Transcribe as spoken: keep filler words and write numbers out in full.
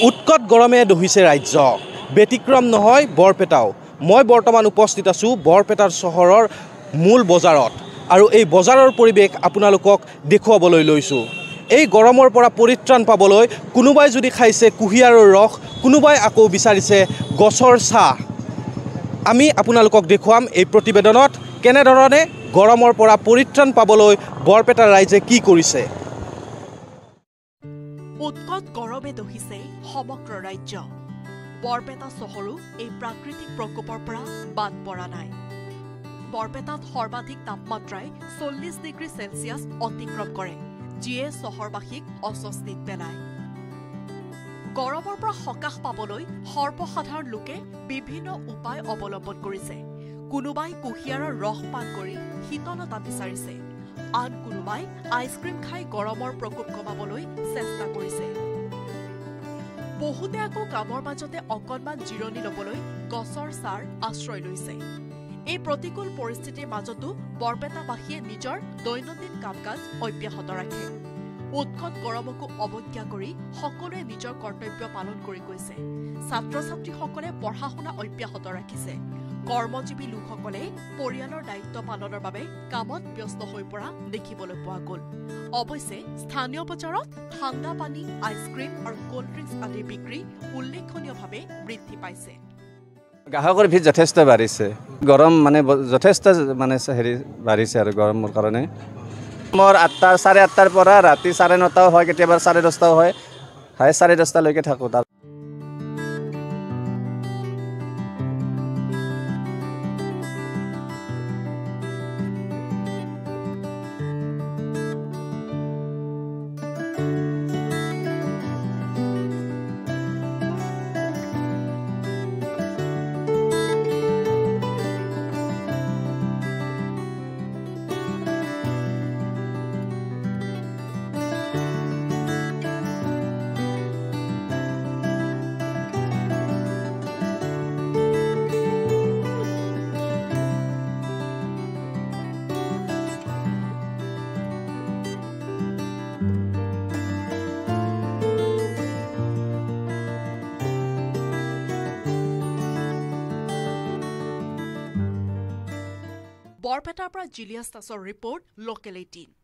উৎকট গৰমে দহিছে ৰাজ্য ব্যতিক্ৰম নহয় বৰপেটাও মই বৰ্তমান উপস্থিত আছো বৰপেটাৰ চহৰৰ মূল বজাৰত আৰু এই বজাৰৰ পৰিবেশ আপোনালোকক দেখুৱাবলৈ লৈছো এই গৰমৰ পৰা পৰিত্ৰাণ পাবলৈ কোনোবাই যদি খাইছে কুহিয়াৰৰ ৰস কোনোবাই আকৌ বিচাৰিছে গছৰ ছাঁ আমি আপোনালোকক দেখুৱাম এই প্ৰতিবেদনত কেনে ধৰণে গৰমৰ পৰা পৰিত্ৰাণ পাবলৈ বৰপেটাৰ ৰাইজে কি কৰিছে উৎকট গৰমে দহিছে সমগ্ৰ ৰাজ্য বৰপেটা চহৰো এই প্ৰাকৃতিক প্ৰকোপৰ পৰা বাদ পৰা নাই বৰপেটাত সৰ্বাধিক তাপমাত্ৰাই চল্লিছ ডিগ্ৰী চেলছিয়াছ অতিক্ৰম কৰে যিয়ে চহৰবাসীক অস্বস্তিত পেলায় গৰমৰ পৰা সকাহ পাবলৈ সৰ্বসাধাৰণ লোকে বিভিন্ন উপায় অৱলম্বন কৰিছে কোনোবাই কুহিয়াৰৰ ৰস পান কৰি শীতলতা বিচাৰিছে আন কোনোবাই আইচক্ৰীম খাই গৰমৰ প্ৰকোপ কমাবলৈ চেষ্টা কৰিছে বহুতে আকৌ কামৰ মাজতে অকণমান জিৰণি ল'বলৈ গছৰ ছাঁৰ আশ্ৰয় লৈছে এই প্ৰতিকূল পৰিস্থিতিৰ মাজতো বৰপেটাবাসীয়ে নিজৰ দৈনন্দিন কাম কাজ অব্যাহত ৰাখে উৎকট গৰমকো অৱজ্ঞা কৰি সকলোৱে নিজৰ কৰ্তব্য পালন কৰি গৈছে ছাত্ৰ ছাত্ৰীসকলে পঢ়া শুনা অব্যাহত ৰাখিছে কৰ্মজীৱী লোকসকলে পৰিয়ালৰ দায়িত্ব পালনৰ বাবে কামত ব্যস্ত হৈ পৰা দেখিবলৈ পোৱা গ'ল অৱশ্যে স্থানীয় বজাৰত ঠাণ্ডা পানী আইচক্ৰীম আৰু কোল্ড ড্ৰিংকছ আদিৰ বিক্ৰী উল্লেখনীয়ভাৱে বৃদ্ধি পাইছে গ্ৰাহকৰ ভিৰ যথেষ্ট বাঢ়িছে গৰম মানে যথেষ্ট মানে হেৰি বাঢ়িছে আৰু গৰমৰ কাৰণে মোৰ আঠটা চাৰে আঠটাৰ পৰা ৰাতি চাৰে নটাও হয় কেতিয়াবা চাৰে দহটাও হয় হয় চাৰে দহটালৈকে থাকোঁ তাৰ বৰপেটাৰ পৰা জিলিয়াছ দাসৰ ৰিপৰ্ট লোকেল এইটিন